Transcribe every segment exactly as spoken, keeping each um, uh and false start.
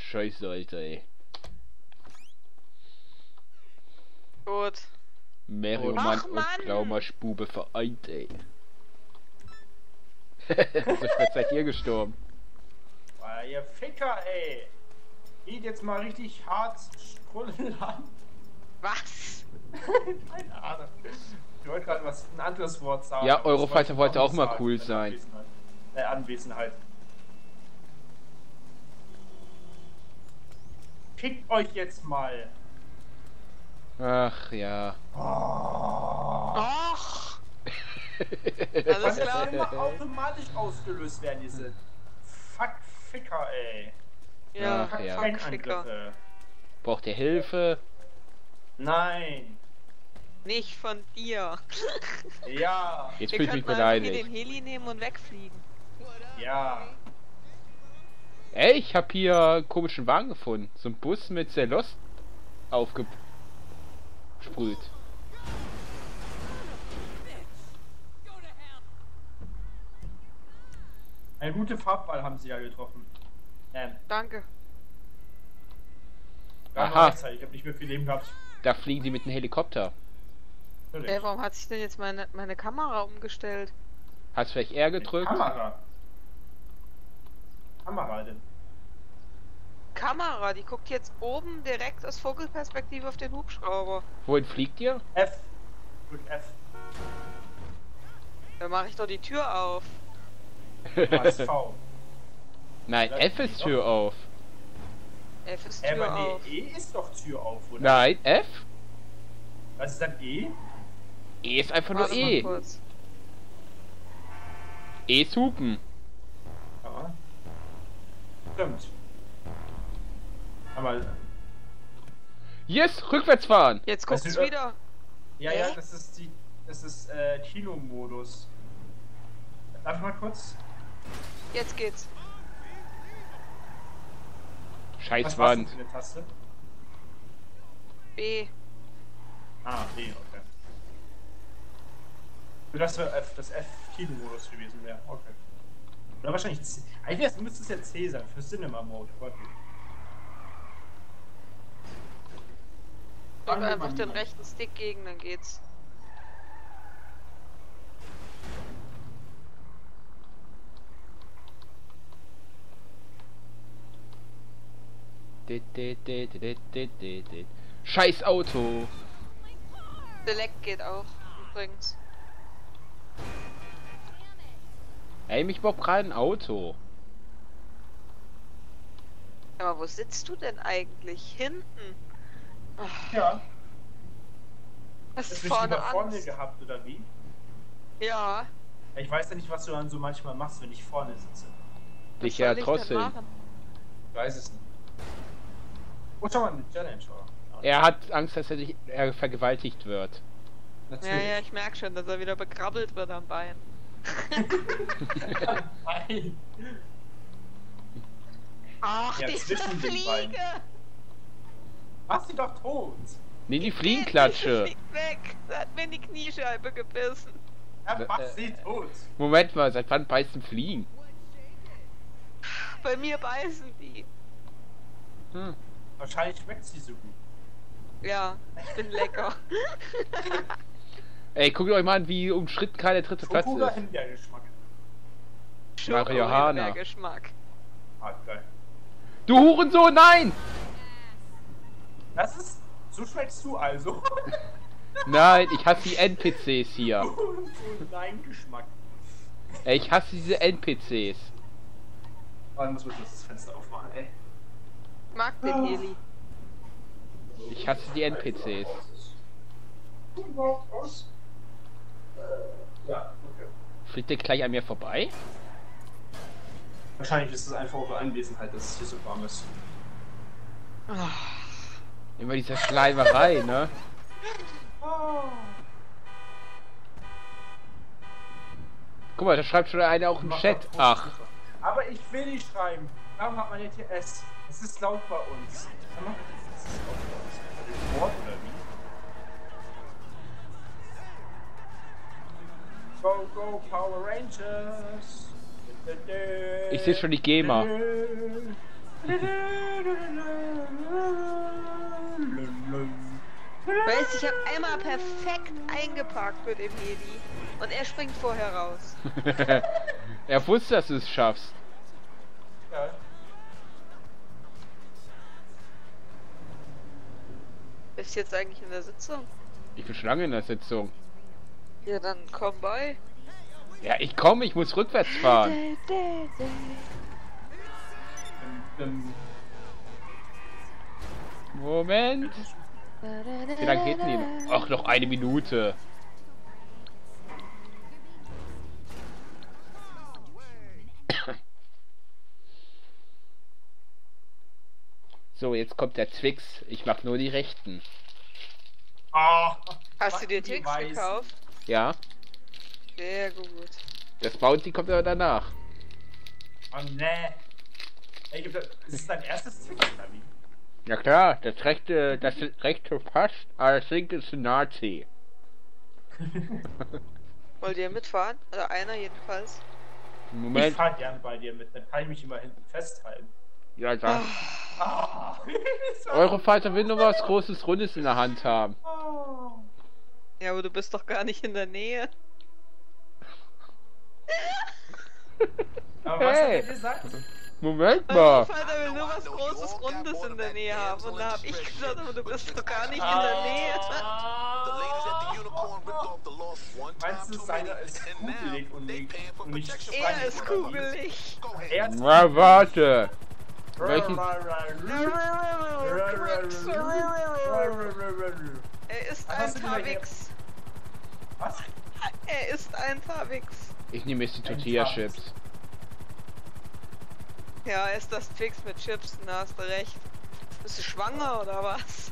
Scheiße, Alter, ey. Gut. Merioman Ach, und Mann! Klaumaschbube vereint, ey. So spät seid ihr gestorben. Ah, ihr Ficker, ey. Geht jetzt mal richtig hart Sprudel an. Was? Keine Ahnung. Ich wollte gerade was, ein anderes Wort sagen. Ja, aber das Eurofighter wollte wollte ich auch nicht mal sagen, cool in sein. Anwesenheit. Äh, Anwesenheit. Fickt euch jetzt mal. Ach ja. Oh. Och! Alles Alles das klar. immer automatisch ausgelöst werden, diese Fuck-Ficker, ey. Ja, Ach, ja. fuck, Ficker. Angriffe. Braucht ihr Hilfe? Nein. Nicht von dir. Ja. Jetzt Wir fühle ich mich könnten einfach hier beleidigt. den Heli nehmen und wegfliegen. Ja. Ey, ich hab hier einen komischen Wagen gefunden. So ein Bus mit sehr Lost aufgesprüht. Eine gute Farbwahl haben sie ja getroffen. Ähm, Danke. gar nur Aha. rechtzeitig. Ich habe nicht mehr viel Leben gehabt. Da fliegen die mit einem Helikopter. Natürlich. Ey, warum hat sich denn jetzt meine, meine Kamera umgestellt? Hast vielleicht R gedrückt? Kamera. Kamera denn? Kamera, die guckt jetzt oben direkt aus Vogelperspektive auf den Hubschrauber. Wohin fliegt ihr? F. Drück F. Da mache ich doch die Tür auf. Als V. Nein, Das F geht ist doch. Tür auf. F ist Äh, Tür aber auf. nee, E ist doch Tür auf, oder? Nein, F? Was ist dann E? E ist einfach nur Warte mal E. kurz. E ist Hupen. Ja. Stimmt. Aber. Yes, rückwärts fahren. Jetzt Was guckt's ist- wieder. Ja, ja, Hä? das ist die. Das ist äh, Kinomodus. Darf ich mal kurz? Jetzt geht's. Scheiß Was war's denn Wand. für eine Taste? B. Ah, B, okay. Für das wäre F, das F-Kinomodus gewesen wäre. Okay. Oder wahrscheinlich C. Eigentlich müsste es ja C sein, für Cinema Mode. Okay. Drück Fangen wir einfach mal den an. rechten Stick gegen, dann geht's. Dit, dit, dit, dit, dit, dit, dit. Scheiß Auto. Select geht auch, übrigens. Ey, mich braucht gerade ein Auto. Aber wo sitzt du denn eigentlich? Hinten? Ach, Ja. was Hast ist du dich vorne über vorne Angst? gehabt, oder wie? Ja. Ja, ich weiß ja nicht, was du dann so manchmal machst, wenn ich vorne sitze. Was Dich ja soll ich denn drosseln. machen? Ich weiß es nicht. Oh, schau mal, eine Challenge, oder? Er hat Angst, dass er, sich, er vergewaltigt wird. Ja, Natürlich. ja, ich merke schon, dass er wieder bekrabbelt wird am Bein. Nein. Ach, Ja, diese zwischen den Fliege! beiden. Mach sie doch tot. Nee, die Geht Fliegenklatsche. nicht, fliegt weg! Das hat mir in die Kniescheibe gebissen. Ja, mach Äh, sie tot. Moment mal, seit wann beißen Fliegen? Bei mir beißen die. Hm. Wahrscheinlich schmeckt sie so gut. Ja, ich bin lecker. Ey, guckt euch mal an, wie umstritten gerade der dritte Platz Schoko oder ist. Himbeergeschmack? Marihuana. Geschmack. Ah, geil. Du Hurensohn, nein! Das ist... So schmeckst du also. Nein, ich hasse die N P Cs hier. so nein Geschmack. Ey, ich hasse diese N P Cs. Oh, dann muss man das Fenster aufmachen, ey. Ich mag den Heli. Ich hasse die N P Cs. Ja, okay. Fliegt der gleich an mir vorbei? Wahrscheinlich ist es einfach eure Anwesenheit, dass es hier so warm ist. Immer diese Schleimerei, ne? Guck mal, da schreibt schon einer auch im Chat. Ach, Aber ich will nicht schreiben. Warum hat man E T S? Es ist laut bei uns. Sag mal, es ist laut bei uns. Das Wort oder wie? Go, go, Power Rangers! ich sehe schon die GEMA. Weißt du, ich habe einmal perfekt eingeparkt mit dem Heli und er springt vorher raus. Er wusste, dass du es schaffst. Ja. Bist du jetzt eigentlich in der Sitzung? Ich bin schon lange in der Sitzung. Ja, dann komm bei. Ja, ich komme, ich muss rückwärts fahren. Ähm, Moment. Wie lange geht denn die? Ach, noch eine Minute. So, jetzt kommt der Twix. Ich mach nur die rechten. ah, Hast du dir die Twix Weißen. gekauft? Ja, Sehr gut. das Bounty kommt aber danach. Oh ne. Ey, gibt das, ist es dein erstes Twix, oder wie? Ja klar, das rechte, das rechte passt, aber das linke ist ein Nazi. Wollt ihr mitfahren? Also einer jedenfalls. Ich Moment. fahr gern bei dir mit, dann kann ich mich immer hinten festhalten. Ja, dann. Ah. Eure Vater will nur was Großes, Rundes in der Hand haben. Oh. Ja, aber du bist doch gar nicht in der Nähe. Aber was Hey. hat er gesagt? Moment Mein mal. Vater will nur was Großes, Rundes in der Nähe haben. Und da hab ich gesagt, aber du bist doch gar nicht in der Nähe. Meinst du, seiner ist kugelig und nicht, und nicht Er ist kugelig. Er ist Na, warte. Welchen? Er ist Was ein hast du denn da Tavix. Was? Er ist ein Tavix. Ich nehme jetzt die Tortilla-Chips. Ja, er ist das Twix mit Chips, da hast du recht. Bist du schwanger oder was?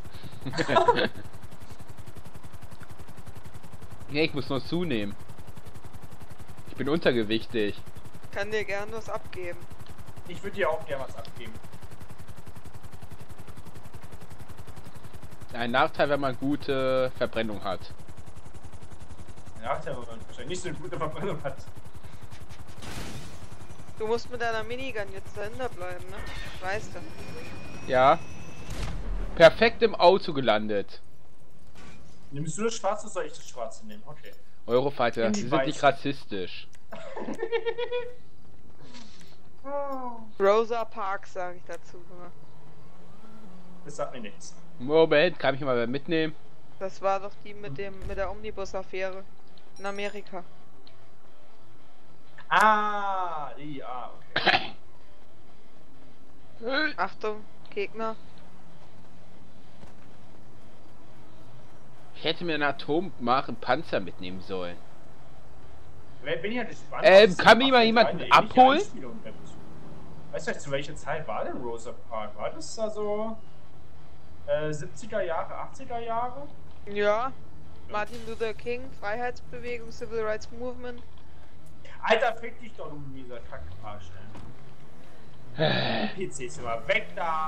Nee, ich muss noch zunehmen. Ich bin untergewichtig. Kann dir gern was abgeben. Ich würde dir auch gerne was abgeben. Ein Nachteil, wenn man gute Verbrennung hat. Nachteil, weil man wahrscheinlich nicht so eine gute Verbrennung hat. Du musst mit deiner Minigun jetzt dahinter bleiben, ne? Weißt du. Ja. Perfekt im Auto gelandet. Nimmst du das Schwarze, soll ich das Schwarze nehmen? Okay. Eurofighter, In die sie sind nicht Weiße. rassistisch. Rosa Parks, sage ich dazu. Ne? Das sagt mir nichts. Moment, kann ich mal mitnehmen? Das war doch die mit dem mit der Omnibus-Affäre in Amerika. Ah, die, ah, okay. Achtung, Gegner. Ich hätte mir einen atomaren Panzer mitnehmen sollen. Wer- Bin ich ja gespannt. Ähm, was kann das mich mal macht, jemand eine ähnliche abholen? Einspielung gibt. Weißt du, zu welcher Zeit war denn Rosa Parks? War das da so äh, siebziger Jahre, achtziger Jahre? Ja. Martin Luther King, Freiheitsbewegung, Civil Rights Movement. Alter, fick dich doch, du mieser Kackarsch, ey. Die P C ist immer weg da.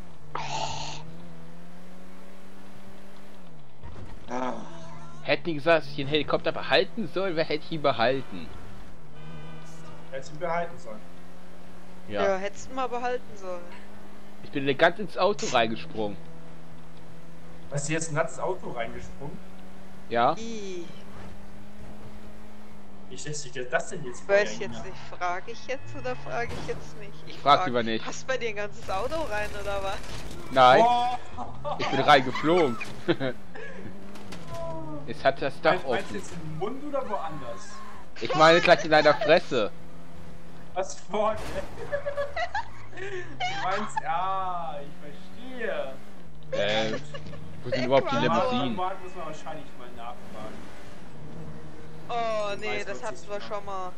Ah. Hätten die gesagt, dass ich den Helikopter behalten soll, wer hätte ich ihn behalten? Hättest du behalten sollen. Ja, Ja. hättest du mal behalten sollen. Ich bin elegant ins Auto reingesprungen. Hast du jetzt ein nattes Auto reingesprungen? Ja? Ih, Wie stellst du dir das denn jetzt vor? weiß ich Janina? jetzt nicht. Frage ich jetzt oder frage ich jetzt nicht? Ich Frag lieber nicht. Passt bei dir ein ganzes Auto rein oder was? Nein, Oh. ich bin reingeflogen. Es hat das Dach Meinst du offen. jetzt im Mund oder woanders? Ich meine gleich in deiner Fresse. Was vorne? Du meinst, ja, ich verstehe. Äh, wo sind überhaupt die Äquator. Limousinen? Mark muss man wahrscheinlich mal nachfragen. Oh Ich nee, weiß, das was hatten ich wir mache. schon mal.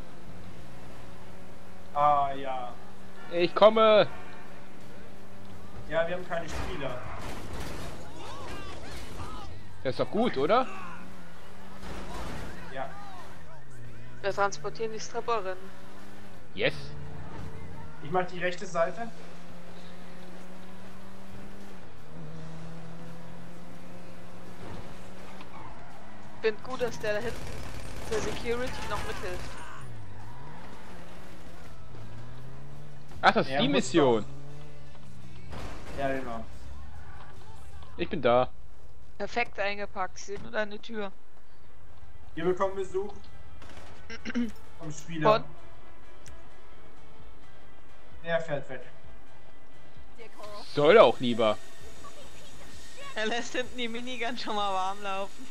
Ah, ja. Ich komme. Ja, wir haben keine Spieler. Das ist doch gut, oder? Ja. Wir transportieren die Stripperin. Yes. Ich mach die rechte Seite. Ich finde gut, dass der da hinten der Security noch mithilft. Ach, das ist Er die muss Mission. Ja, genau. Ich bin da. Perfekt eingepackt. Ich sehe nur deine Tür. Wir bekommen Besuch vom Spieler. Von? Der fährt weg. Soll auch lieber. Er lässt hinten die Minigun schon mal warm laufen.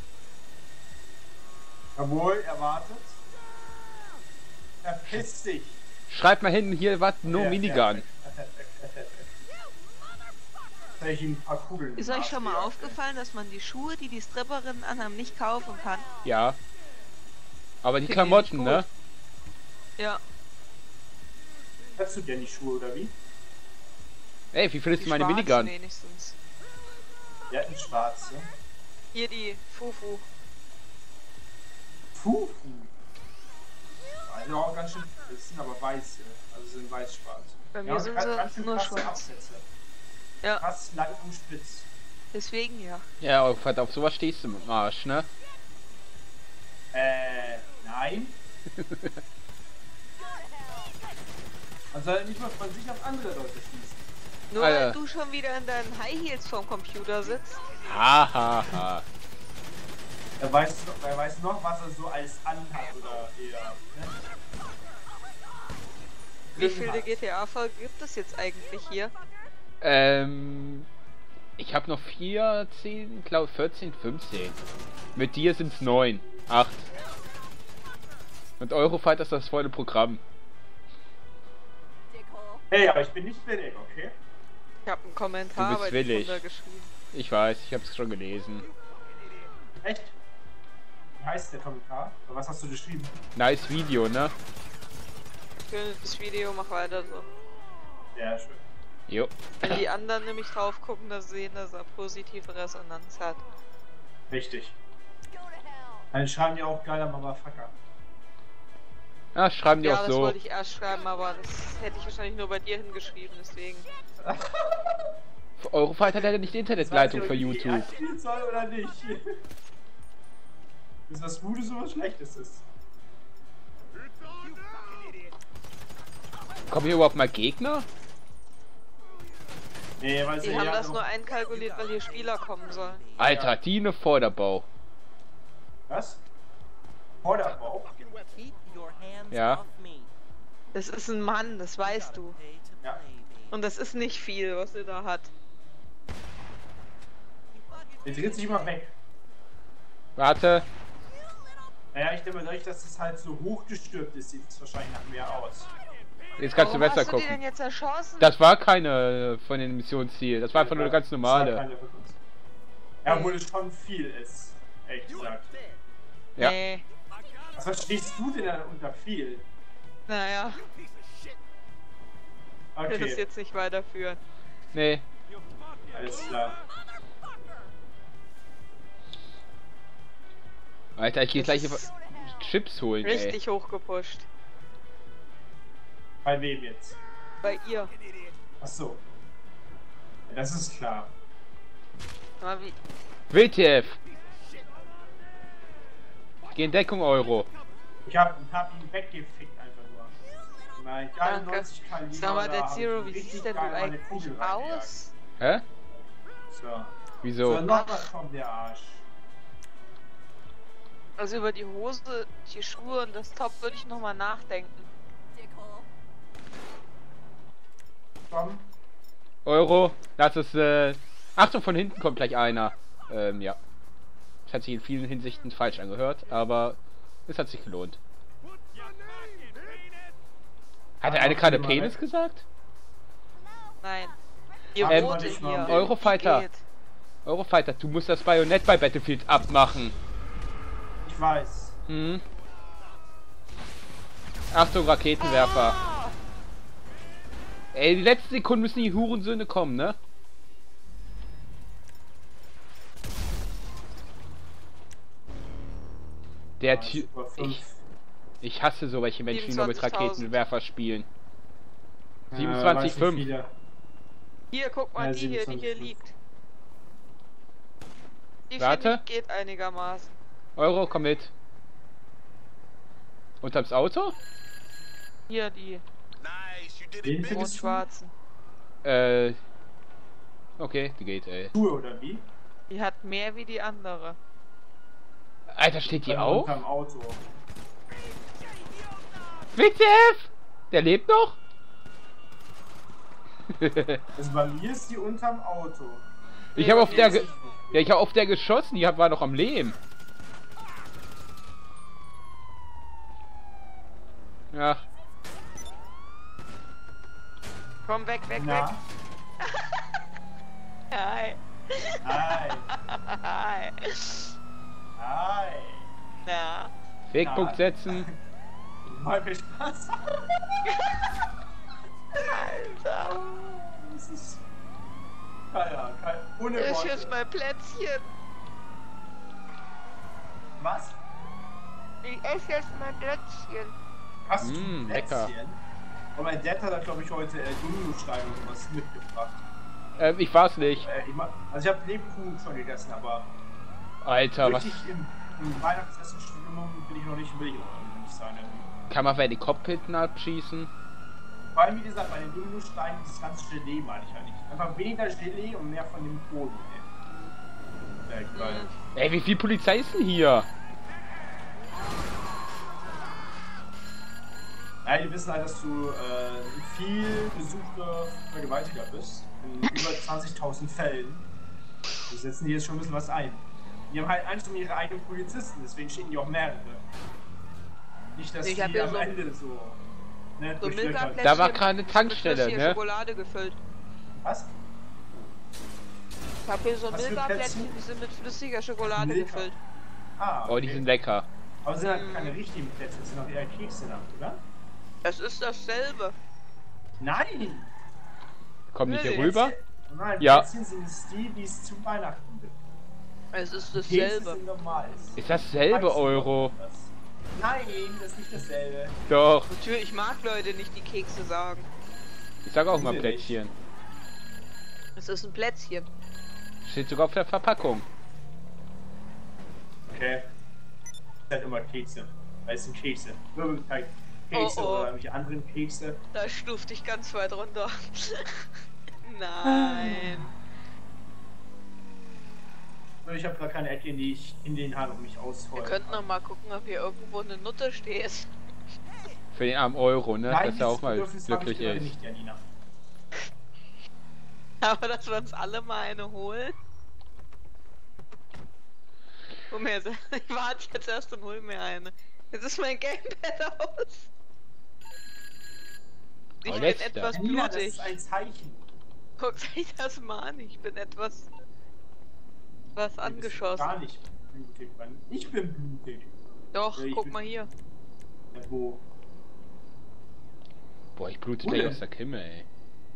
Jawohl, er wartet. Verpiss dich. Schreibt mal hinten hier was, no Der Minigun. fährt weg. Er fährt weg. Er fährt weg. Soll ich ihm ein paar Kugeln Ist im euch Arsch schon mal jagen? aufgefallen, dass man die Schuhe, die die Stripperinnen anhaben, nicht kaufen kann? Ja. Aber die Finde ich Klamotten, nicht ne? gut. Ja, Hast du denn die Schuhe oder wie? Ey, wie findest die du meine schwarzen Minigun? wenigstens. Der hat einen schwarzen. Hier die Fufu. Fufu. Also auch ganz schön, das sind aber weiße, also sind weiß-schwarz. Bei mir und sind ganz- sie ganz schön nur krasse schwarz. Absätze. Ja, Krass lang und spitz. deswegen ja. Ja, auf, auf sowas stehst du mit dem Arsch, ne? Äh, nein. Man soll nicht mal von sich auf andere Leute schließen. Nur Alter. weil du schon wieder in deinen High Heels vorm Computer sitzt. Ha, ha, ha. Er weiß, noch, er weiß noch, was er so alles anhat oder eher. Ne? Wie Drin viele hat. G T A-Folgen gibt es jetzt eigentlich hier? Ähm, ich habe noch vier, zehn, glaube vierzehn, fünfzehn. Mit dir sind's neun, acht. Und Eurofighter ist das volle Programm. Hey, aber ich bin nicht billig, okay? Ich habe einen Du Kommentar bist bei dir willig. drunter geschrieben. Ich weiß, ich habe es schon gelesen. Echt? Wie heißt der Kommentar? Oder was hast du geschrieben? Nice Video, ne? Schönes Video, mach weiter so. Ja, schön. Jo. Wenn die anderen nämlich drauf gucken, dass sie sehen, dass er positive Resonanz hat. Richtig. Dann schreiben die auch geiler Motherfucker. Ah, schreiben die Ja, auch das so. wollte ich erst schreiben, aber das hätte ich wahrscheinlich nur bei dir hingeschrieben, deswegen. Eurofighter hat ja nicht die Internetleitung für YouTube. Spielen soll oder nicht. Ist was Gutes oder was Schlechtes ist. Kommen hier überhaupt mal Gegner? Nee, weil sie Die haben ja das noch- nur einkalkuliert, weil hier Spieler kommen sollen. Alter, die eine Vorderbau. Was? Vorderbauch? Ja. Das ist ein Mann, das weißt du. Ja. Und das ist nicht viel, was er da hat. Der dreht sich immer weg. Warte. Naja, ich denke mal, dadurch, dass es halt so hochgestülpt ist, sieht es wahrscheinlich nach mehr aus. Jetzt kannst Warum du besser hast du die gucken. denn jetzt erschossen? Das war keine von den Missionszielen. Das war einfach nur eine ganz Das war normale. keine von uns. Ja, obwohl es schon viel ist. Ehrlich gesagt. Ja. Nee. Was verstehst du denn da unter viel? Naja, ich will das Okay, jetzt nicht weiterführen. Nee. alles klar. Alter, ich gehe Das gleich ist Chips holen, ey. Richtig hochgepusht. Bei wem jetzt? Bei ihr. Ach so. Ja, das ist klar. Aber wie, W T F. Geh in Deckung, Euro. Ich hab, hab ihn weggefickt einfach nur. Mein Danke. dreiundneunzig Kaliber. Sag mal, da der hab ich Zero, wie richtig siehst denn du geil meine eigentlich Kugel reingejagt. aus? Hä? So. Wieso? So, noch was kommt der Arsch. Also über die Hose, die Schuhe und das Top würde ich nochmal nachdenken. Komm. Euro, lass es, äh... Achtung, von hinten kommt gleich einer. Ähm, ja. Das hat sich in vielen Hinsichten falsch angehört, aber es hat sich gelohnt. Hat er eine gerade Penis gesagt? Nein. Die Ähm, rote ich hier. mal- die Eurofighter. geht. Eurofighter, du musst das Bajonett bei Battlefield abmachen. Ich weiß. Hm. Achtung, Raketenwerfer. Ey, die letzten Sekunden müssen die Hurensöhne kommen, ne? Der Ah, Typ. Super fünf. Ich, ich hasse so welche Menschen, die nur mit siebenundzwanzigtausend. Raketenwerfer spielen. Ja, siebenundzwanzig weiß Komma nicht fünf. wieder. Hier, guck mal, Ja, die hier, die hier siebenundzwanzig. liegt. Die Warte. finde ich geht einigermaßen. Euro, komm mit. Unterms Auto? Hier, die Den findest du? rot-schwarzen. Äh. Okay, die geht, ey. Schuhe oder wie? Die hat mehr wie die andere. Alter, steht die Dann auf? Unterm Auto. W T F! Der lebt noch? Also bei mir ist die unterm Auto. Ich habe auf der Jetzt ge ja, ich habe auf der geschossen, die hat- war noch am Leben. Ja, Komm weg, weg, Na? weg. Hi. Hi. Hi. Hi. Na. Wegpunkt Ja. setzen. Mal viel Spaß. Alter. Das ist... Ja, ja, kein... Ohne Ich Worte. ist mein Plätzchen. Was? Ich esse jetzt mein Plätzchen. Hast du Mm, ein lecker. Plätzchen? Und mein Dad hat da, glaube ich, heute äh, Dominosteine und sowas mitgebracht. Ähm, ich war's nicht. Äh, ich ma- also ich habe Lebkuchen schon gegessen, aber Alter, was richtig im, im Weihnachtsessen-Stimmung bin ich noch nicht, will ich auch nicht sein. kann man, wenn die Kopfhitten abschießen? Vor allem, wie gesagt, bei den Dominosteinen, dieses ganze Gelee meine ich eigentlich. Einfach weniger Gelee und mehr von dem Boden. Ey. Äh, geil. Mhm. Ey, wie viel Polizei ist denn hier? Ja, die wissen halt, dass du äh, ein viel besuchter Vergewaltiger bist. In über zwanzigtausend Fällen. Da setzen die jetzt schon ein bisschen was ein. Die haben halt Angst um ihre eigenen Polizisten, deswegen schicken die auch mehrere. Nicht, dass Ich hab die hier am so- Ende so... Ne, So durchlöchert. Milka-Plätzchen Da war gerade eine mit Tankstelle, flüssiger ne? Schokolade gefüllt. Was? Ich hab hier so Was für Milka-Plätzchen, Plätzchen? die sind mit flüssiger Schokolade Milka. gefüllt. Ah, Oh, die sind lecker. Aber sind halt Mm. keine richtigen Plätze, das sind auch eher Kekse dann, oder? Es ist dasselbe. Nein! Komm nicht hier Nee, rüber. Nein, Ja. Plätzchen sind es die, die es zu Weihnachten gibt. Es ist Kekse dasselbe. sind normal. Ist dasselbe Weißt du, Euro. das- Nein, das ist nicht dasselbe. Doch. Natürlich, ich mag Leute nicht, die Kekse sagen. Ich sag auch mal Nee, Plätzchen. Es ist ein Plätzchen. Steht sogar auf der Verpackung. Okay. Ist halt immer Kekse. Weil es sind Kekse. Wirbelteig Kekse Oh, oh. oder irgendwelche anderen Kekse. Da stuft ich ganz weit runter. Nein. Nur ich habe gar keine Ecke, in die ich in den Haaren um mich Wir ausfeuern könnten noch kann. mal gucken, ob hier irgendwo eine Nutte steht. Für den armen Euro, ne? Nein, Dass er auch dieses mal Bedürfnis habe ich glücklich gerade ist. nicht, Janina. Aber dass wir uns alle mal eine holen. Hol mir jetzt, ich warte jetzt erst und hol mir eine. Jetzt ist mein Gamepad aus. Ich Oh, bin letzter. etwas Janina, das blutig. ist ein Zeichen. Guck sich das mal an. Ich bin etwas was Du bist angeschossen. Gar nicht blutig, Mann. Ich bin blutig. Doch, Ja, ich guck bin- mal hier. Ja, wo? Boah, ich blute Wo gleich denn? aus der Kimme, ey.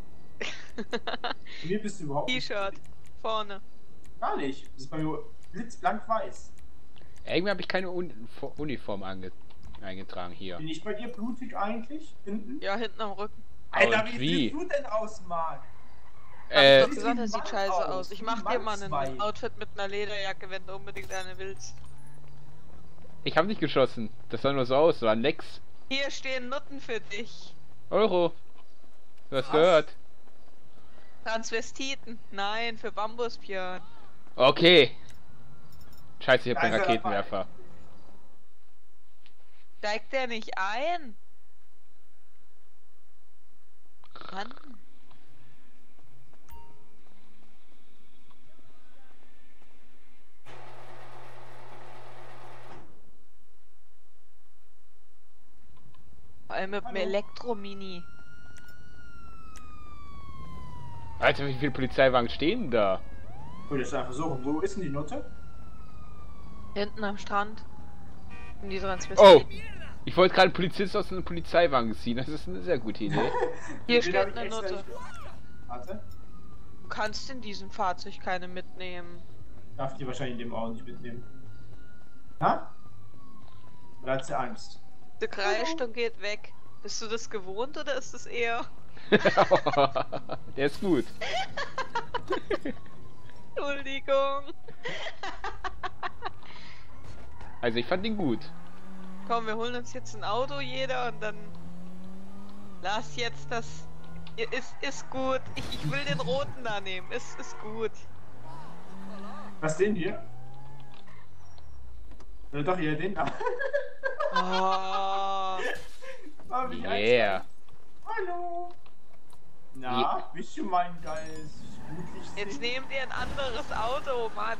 Mir bist du überhaupt nicht. T-Shirt. Vorne. Gar nicht. Das ist bei mir blitzblank weiß. Irgendwie habe ich keine Un Fo- Uniform ange eingetragen hier. Bin ich bei dir blutig eigentlich? Hinten? Ja, hinten am Rücken. Alter, Und wie wie? siehst du denn aus, Marc? Hab ich Äh, doch gesagt, das Mann sieht scheiße aus, aus. Ich wie mach dir mal ein Mannsweib. Outfit mit einer Lederjacke, wenn du unbedingt eine willst. ich habe nicht geschossen. Das sah nur so aus, so ein Lex. Hier stehen Nutten für dich. Euro. Du hast Was? gehört. Transvestiten. Nein, für Bambuspierren. Okay. Scheiße, ich hab Da den ist er Raketenwerfer. Steigt der nicht ein? Mann. Vor allem mit dem Hallo. Elektromini. Alter, wie viele Polizeiwagen stehen da? Ich würde jetzt einfach so, wo ist denn die Nutte? Hinten am Strand. In die Oh! Transvestiten. Ich wollte gerade einen Polizist aus einem Polizeiwagen ziehen. Das ist eine sehr gute Idee. Hier Den steht hab ich eine extra Nutte. nicht- Warte. Du kannst in diesem Fahrzeug keine mitnehmen. Darf die wahrscheinlich in dem auch nicht mitnehmen. Ha? Oder hat sie Angst? Du kreischt und geht weg. Bist du das gewohnt oder ist das eher... Der ist gut. Entschuldigung. Also ich fand ihn gut. Komm, wir holen uns jetzt ein Auto jeder und dann... Lass jetzt das... Ist, ist gut. Ich, ich will den roten da nehmen. Ist, ist gut. Was den hier? Oder doch hier den da? Oh. Oh, wie Yeah. Hallo. Na, bist du mein geiles Flutlicht? Jetzt nehmt ihr ein anderes Auto, Mann.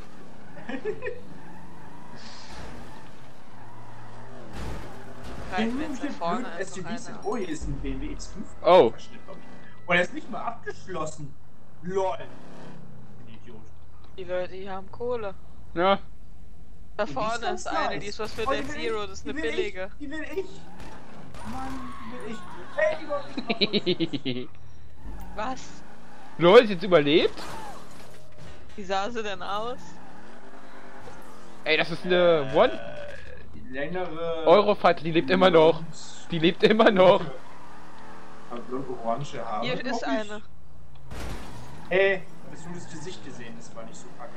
Reiten wir jetzt da vorne S U Vs sind. Oh, hier ist ein B M W X fünf. Oh. Und er ist nicht mal abgeschlossen. Lol. Ein Idiot. Die Leute, die haben Kohle. Ja. Da Die vorne ganz ist eine, nice. die ist was für Oh, die Net will Zero, ich, das ist die eine will billige. Ich, die will ich. Mann, die will ich. Hey, Gott. Was? Lol, ist jetzt überlebt? Wie sah sie denn aus? Ey, das ist eine One. Die längere. Eurofighter, die lebt immer noch. Die lebt immer noch. Orange Haare. Hier ist eine. Hey, hast du das Gesicht gesehen? Das war nicht so kacke.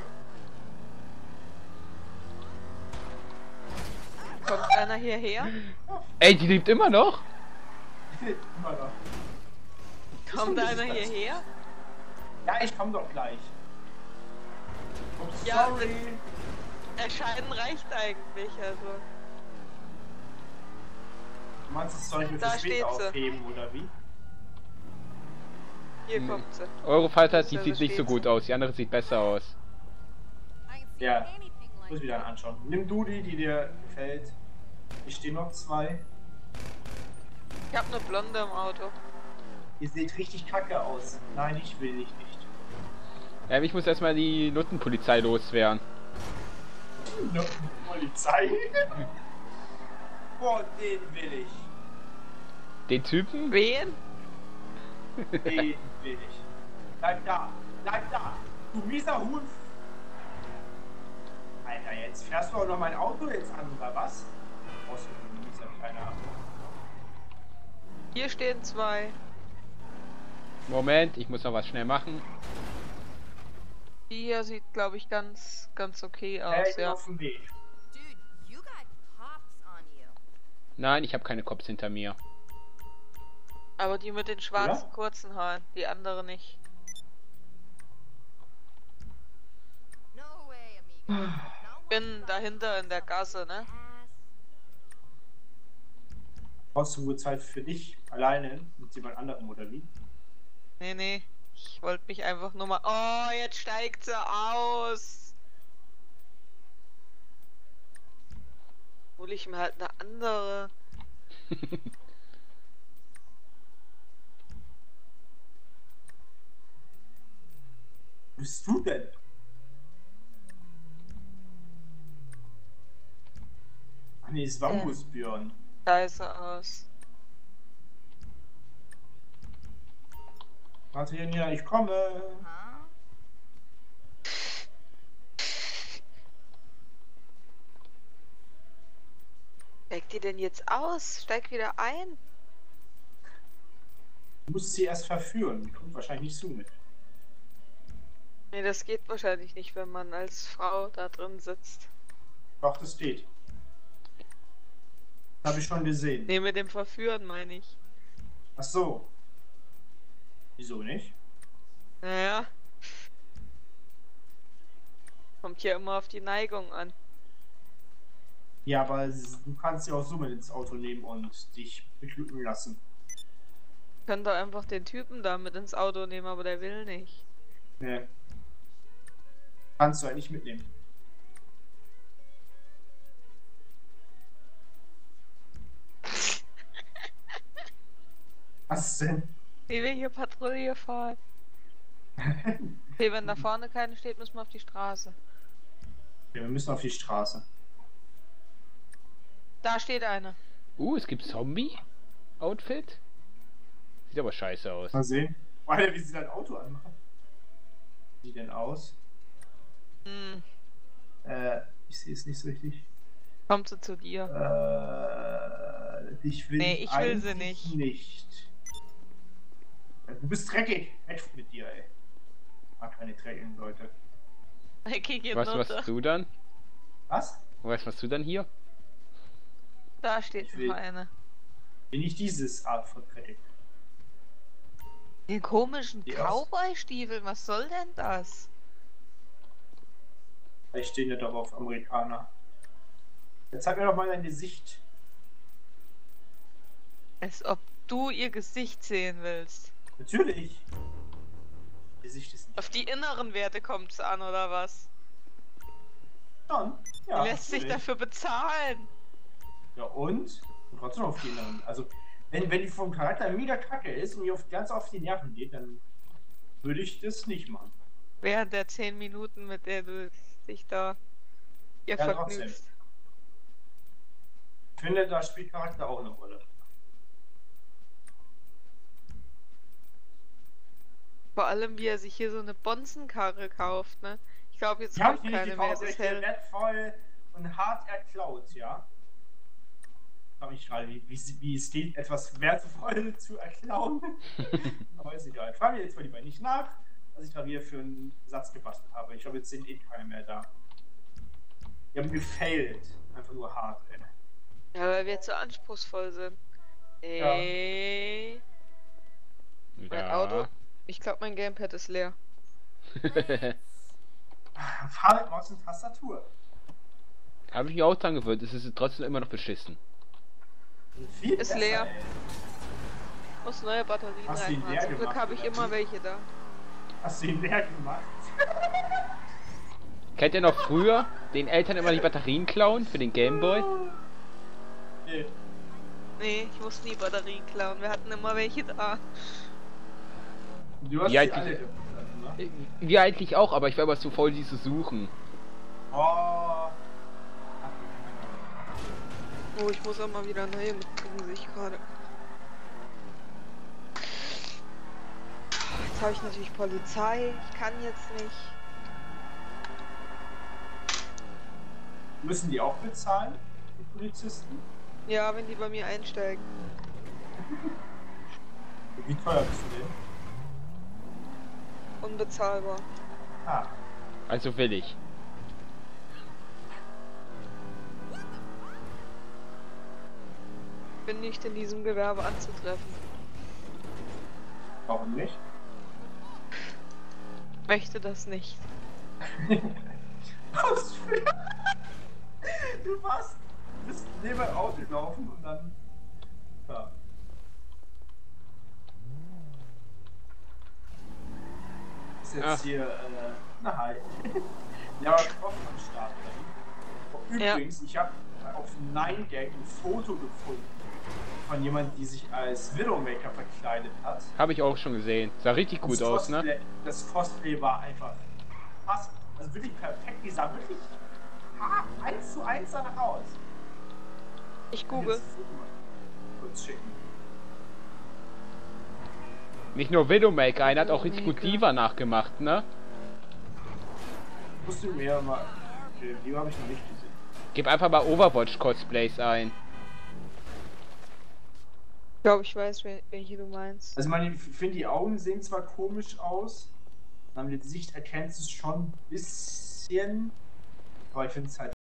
Kommt einer hierher? Ey, die lebt immer noch? Immer noch. Kommt einer hierher? Ja, ich komm doch gleich. Ups, Ja, sorry. Erscheinen reicht eigentlich, also. Du meinst, das soll ich mir Da für steht später sie. aufheben, oder wie? Hier Hm. kommt sie. Eurofighter, Das die ist ja sieht so nicht so stets. gut aus. Die andere sieht besser aus. Ja. Muss wieder anschauen. Nimm du die, die dir gefällt. Ich stehe noch zwei. Ich hab eine Blonde im Auto. Ihr seht richtig kacke aus. Nein, ich will dich nicht. Ja, ich muss erstmal die Nuttenpolizei loswerden. No, Polizei. Boah, den will ich. Den Typen? Wen? Den will ich. Bleib da. Bleib da. Du mieser Huhn. Alter, jetzt fährst du auch noch mein Auto jetzt an, oder was? Brauchst du mieser kleiner. Hier stehen zwei. Moment, ich muss noch was schnell machen. Die hier sieht, glaube ich, ganz, ganz okay aus, Hey, ja. auf dem Weg. Dude, you got cops on you. Nein, ich habe keine Cops hinter mir. Aber die mit den schwarzen Oder? kurzen Haaren, die andere nicht. No way, amigo. Not Ich bin dahinter in der Gasse, ne? ass. Brauchst du wohl Zeit für dich alleine mit jemand anderem, oder wie? Nee, nee. Ich wollte mich einfach nur mal... Oh, jetzt steigt sie aus! Hol ich mir halt eine andere. Wo bist du denn? Ach nee, es war Ja. Björn. Scheiße aus. Warte, Jenja, ich komme. Huh? Steigt die denn jetzt aus? Steig wieder ein? Du musst sie erst verführen. Die kommt wahrscheinlich nicht so mit. Nee, das geht wahrscheinlich nicht, wenn man als Frau da drin sitzt. Doch, das geht. Habe ich schon gesehen. Nee, mit dem Verführen meine ich. Ach so. Wieso nicht? Naja. Kommt hier immer auf die Neigung an. Ja, aber s- du kannst sie auch so mit ins Auto nehmen und dich beglücken lassen. Könnt doch einfach den Typen da mit ins Auto nehmen, aber der will nicht. Nee. Kannst du halt nicht mitnehmen. Was denn? Wie wir hier Patrouille fahren. Okay, wenn da vorne keine steht, müssen wir auf die Straße. Ja, wir müssen auf die Straße. Da steht eine. Uh, es gibt Zombie-Outfit? Sieht aber scheiße aus. Mal sehen. Alter, wie sie dein Auto anmachen. Wie sieht denn aus? Hm, Äh, ich sehe es nicht so richtig. kommt sie zu dir. Äh, ich will Nee, ich will sie eigentlich nicht. nicht. Du bist dreckig. Weg mit dir, ey. Ich mag keine dreckigen Leute. Ich krieg hier Was runter. machst du dann? Was? Was machst du dann hier? Da steht Ich noch will- eine. Bin ich dieses Art von dreckig? Den komischen Die aus- Cowboy-Stiefel, was soll denn das? Ich stehe ja doch auf Amerikaner. Jetzt zeig mir doch mal dein Gesicht. Als ob du ihr Gesicht sehen willst. Natürlich. Gesicht ist nicht Auf die inneren Werte kommt es an, oder was? schon. Ja, Die lässt sich natürlich. dafür bezahlen. Ja und? Und trotzdem auf die inneren. Also, wenn, wenn die vom Charakter mega kacke ist und mir auf, ganz auf die Nerven geht, dann würde ich das nicht machen. Während der zehn Minuten, mit der du dich da ihr Ja, vergnügst. Ich finde, da spielt Charakter auch eine Rolle. Vor allem, wie er sich hier so eine Bonzenkarre kauft, ne? Ich glaube, jetzt Die habe kommt ich mir keine nicht mehr, gekauft, das weil ist ich hell. mir wertvoll und hart erklaut, ja? Ich frage mich gerade, wie, wie, wie es geht, etwas wertvoll zu erklauen. Aber ist egal. Ich frage mir jetzt mal lieber nicht nach, was ich da wieder für einen Satz gebastelt habe. Ich glaube, jetzt sind eh keine mehr da. Die haben gefailt. Einfach nur hart, ey. Ja, weil wir zu anspruchsvoll sind. Ja. Ey. Mein Auto. Ich glaube, mein Gamepad ist leer. Fahr mit Maus und Tastatur. Habe ich mich auch dran gewöhnt, es ist trotzdem immer noch beschissen. Viel Ist besser, leer. ey. Muss neue Batterien Hast du ihn reinmachen. leer Zum Glück gemacht, habe ich oder immer wie? welche da. Hast du ihn leer gemacht? Kennt ihr noch früher den Eltern immer die Batterien klauen für den Gameboy? Nee. Nee, ich muss nie Batterien klauen. Wir hatten immer welche da. Du hast Ja, die die- alle gemacht, ne? Wir eigentlich auch, aber ich war aber zu faul, die zu suchen. Oh. Oh, ich muss auch mal wieder neue mitbringen, sehe ich gerade. Jetzt habe ich natürlich Polizei. Ich kann jetzt nicht. Müssen die auch bezahlen, die Polizisten? Ja, wenn die bei mir einsteigen. Wie teuer bist du denn? Unbezahlbar. Ah, Also will ich. Bin nicht in diesem Gewerbe anzutreffen. warum nicht? Möchte das nicht. Was für... Du warst... Du bist neben dem Auto gelaufen und dann... Ja. Ist jetzt Ach. hier... Äh, na hi. Ja, aber Kopf am Start. Oh, Ja. übrigens, ich habe auf nine gag ein Foto gefunden von jemandem, die sich als Widowmaker verkleidet hat. Habe ich auch schon gesehen. Sah richtig gut Das aus, ne? Cosplay- Das Cosplay war einfach fast, also wirklich perfekt. Die sah wirklich ha- eins zu eins danach aus. Ich Jetzt google. das Foto mal kurz schicken. Nicht nur Widowmaker, einer hat auch richtig gut Widowmaker. Diva nachgemacht, ne? Musst du mir mal. Okay, die habe ich noch nicht gesehen. Gib einfach mal Overwatch-Cosplays ein. Ich glaube, ich weiß, wel- welche du meinst. Also, man, ich finde, die Augen sehen zwar komisch aus, aber mit Sicht erkennst du es schon ein bisschen. Aber ich finde es halt